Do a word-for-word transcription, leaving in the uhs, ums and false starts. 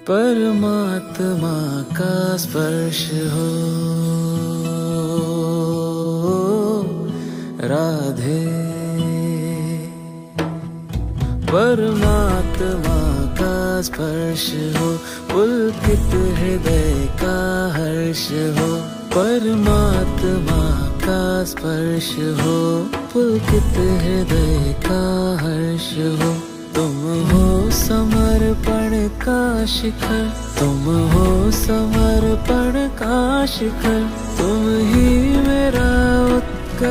परमात्मा का स्पर्श हो राधे, परमात्मा का स्पर्श हो, पुलकित हृदय का हर्ष हो। परमात्मा का स्पर्श हो, पुलकित हृदय का हर्ष हो। तुम हो समर्पण का शिखर, तुम हो समर्पण का शिखर, तुम ही मेरा